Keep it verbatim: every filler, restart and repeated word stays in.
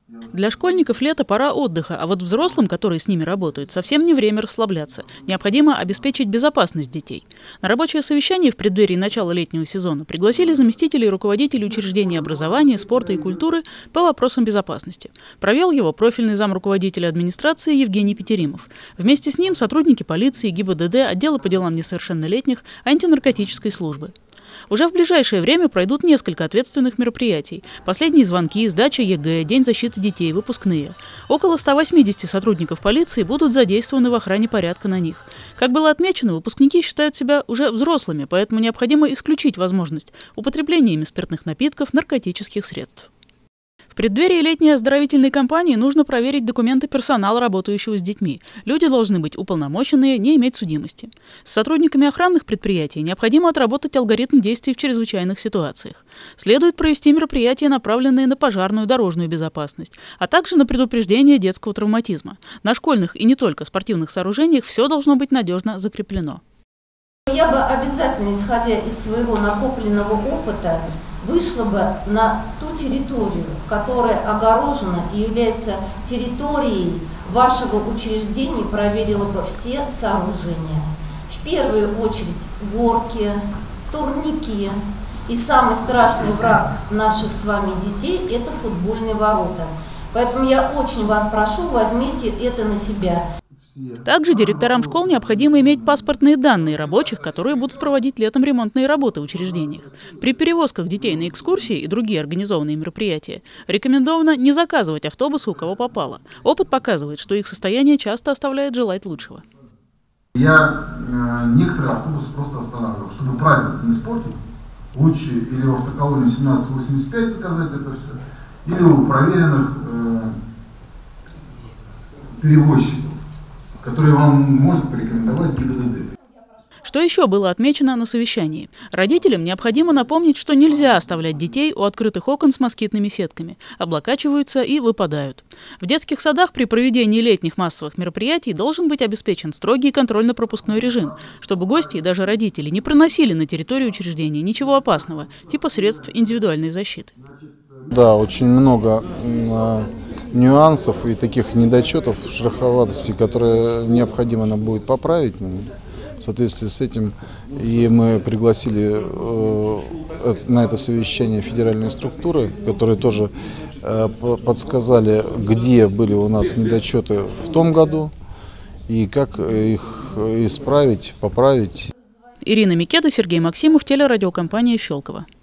Для школьников лето – пора отдыха, а вот взрослым, которые с ними работают, совсем не время расслабляться. Необходимо обеспечить безопасность детей. На рабочее совещание в преддверии начала летнего сезона пригласили заместителей руководителей учреждений образования, спорта и культуры по вопросам безопасности. Провел его профильный замруководителя администрации Евгений Петеримов. Вместе с ним сотрудники полиции, ГИБДД, отдела по делам несовершеннолетних, антинаркотической службы. Уже в ближайшее время пройдут несколько ответственных мероприятий. Последние звонки, сдача ЕГЭ, День защиты детей, выпускные. Около ста восьмидесяти сотрудников полиции будут задействованы в охране порядка на них. Как было отмечено, выпускники считают себя уже взрослыми, поэтому необходимо исключить возможность употребления ими спиртных напитков, наркотических средств. В преддверии летней оздоровительной кампании нужно проверить документы персонала, работающего с детьми. Люди должны быть уполномоченные, не иметь судимости. С сотрудниками охранных предприятий необходимо отработать алгоритм действий в чрезвычайных ситуациях. Следует провести мероприятия, направленные на пожарную, дорожную безопасность, а также на предупреждение детского травматизма. На школьных и не только спортивных сооружениях все должно быть надежно закреплено. Я бы обязательно, исходя из своего накопленного опыта, вышла бы на ту территорию, которая огорожена и является территорией вашего учреждения, проверила бы все сооружения. В первую очередь горки, турники. И самый страшный враг наших с вами детей – это футбольные ворота. Поэтому я очень вас прошу, возьмите это на себя. Также директорам школ необходимо иметь паспортные данные рабочих, которые будут проводить летом ремонтные работы в учреждениях. При перевозках детей на экскурсии и другие организованные мероприятия рекомендовано не заказывать автобусы, у кого попало. Опыт показывает, что их состояние часто оставляет желать лучшего. Я э, некоторые автобусы просто останавливал, чтобы праздник не испортить. Лучше или в автоколонии семнадцать восемьдесят пять заказать это все, или у проверенных э, перевозчиков, которые вам может порекомендовать ГИБДД. Что еще было отмечено на совещании? Родителям необходимо напомнить, что нельзя оставлять детей у открытых окон с москитными сетками. Облокачиваются и выпадают. В детских садах при проведении летних массовых мероприятий должен быть обеспечен строгий контрольно-пропускной режим, чтобы гости и даже родители не проносили на территорию учреждения ничего опасного, типа средств индивидуальной защиты. Да, очень много нюансов и таких недочетов, шероховатостей, которые необходимо нам будет поправить. В соответствии с этим и мы пригласили э, на это совещание федеральные структуры, которые тоже э, подсказали, где были у нас недочеты в том году и как их исправить, поправить. Ирина Микеда, Сергей Максимов, телерадиокомпания «Щелково».